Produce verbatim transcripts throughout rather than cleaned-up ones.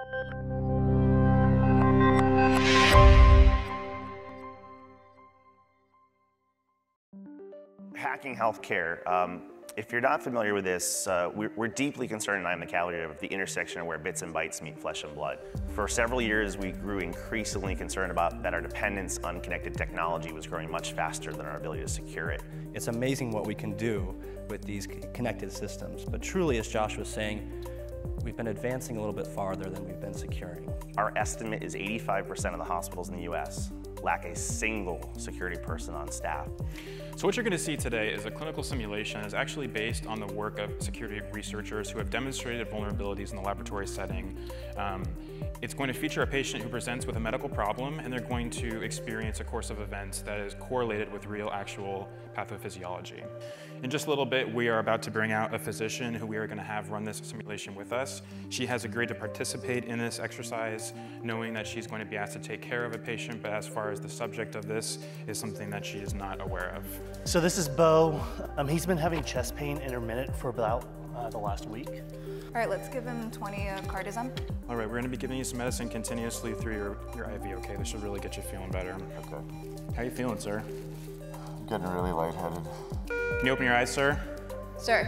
Hacking healthcare. Um, if you're not familiar with this, uh, we're, we're deeply concerned, and I'm the calorie of the intersection of where bits and bytes meet flesh and blood. For several years, we grew increasingly concerned about that our dependence on connected technology was growing much faster than our ability to secure it. It's amazing what we can do with these connected systems, but truly, as Josh was saying, we've been advancing a little bit farther than we've been securing. Our estimate is eighty-five percent of the hospitals in the U S lack a single security person on staff. So what you're going to see today is a clinical simulation is actually based on the work of security researchers who have demonstrated vulnerabilities in the laboratory setting. Um, it's going to feature a patient who presents with a medical problem, and they're going to experience a course of events that is correlated with real actual pathophysiology. In just a little bit, we are about to bring out a physician who we are going to have run this simulation with us. She has agreed to participate in this exercise, knowing that she's going to be asked to take care of a patient, but as far as the subject of this is something that she is not aware of. So this is Bo. Um, he's been having chest pain intermittent for about uh, the last week. All right, let's give him twenty of cardizem. All right, we're going to be giving you some medicine continuously through your, your I V, okay? This should really get you feeling better. Okay. How you feeling, sir? I'm getting really lightheaded. Can you open your eyes, sir? Sir.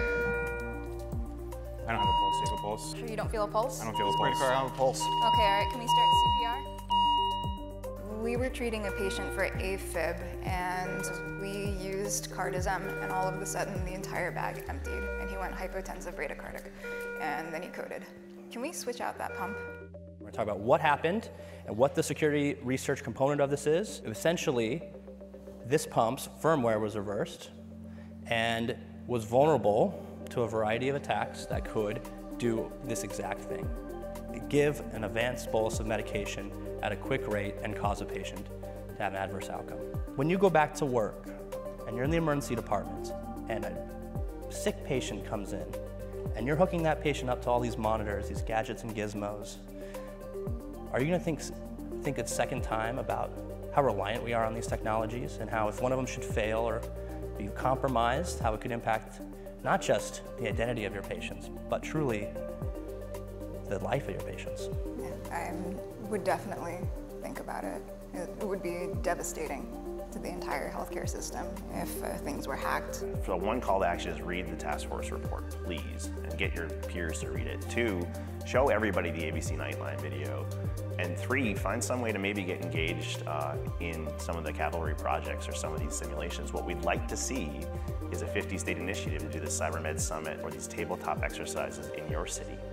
I don't have a pulse. Do you have a pulse? Sure you don't feel a pulse? I don't feel a Brain pulse. car, I have a pulse. Okay, all right, can we start C P R? We were treating a patient for AFib, and we used cardizem, and all of a sudden the entire bag emptied, and he went hypotensive bradycardic, and then he coded. Can we switch out that pump? We're going to talk about what happened and what the security research component of this is. Essentially, this pump's firmware was reversed and was vulnerable to a variety of attacks that could do this exact thing. Give an advanced bolus of medication at a quick rate and cause a patient to have an adverse outcome. When you go back to work and you're in the emergency department and a sick patient comes in and you're hooking that patient up to all these monitors, these gadgets and gizmos, are you gonna think, think a second time about how reliant we are on these technologies and how if one of them should fail or be compromised, how it could impact not just the identity of your patients, but truly the life of your patients? Yeah, I would definitely think about it. It would be devastating to the entire healthcare system if uh, things were hacked. So one call to action is read the task force report, please, and get your peers to read it. Two, show everybody the A B C Nightline video. And three, find some way to maybe get engaged uh, in some of the cavalry projects or some of these simulations. What we'd like to see is a fifty state initiative to do the CyberMed Summit or these tabletop exercises in your city.